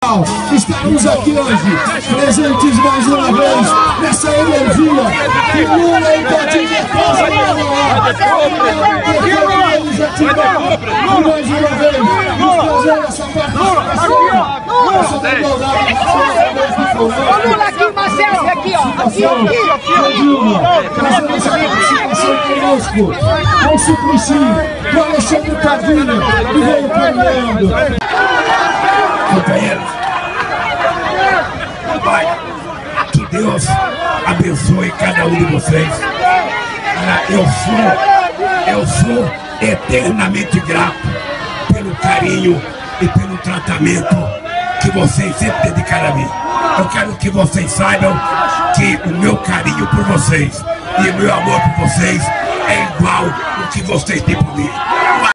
Estamos aqui hoje, presentes mais uma vez nessa energia que Lula e Tadinha fazem eles ativar e mais uma vez nos trazer essa participação, essa igualdade, Lula aqui, Marcelo, aqui ó, Dilma, trazendo essa participação conosco, com o Suplicy, com o Alexandre Padilha, que veio premiando. Companheiros, Pai, que Deus abençoe cada um de vocês. Eu sou eternamente grato pelo carinho e pelo tratamento que vocês sempre dedicaram a mim. Eu quero que vocês saibam que o meu carinho por vocês e o meu amor por vocês é igual ao que vocês têm por mim.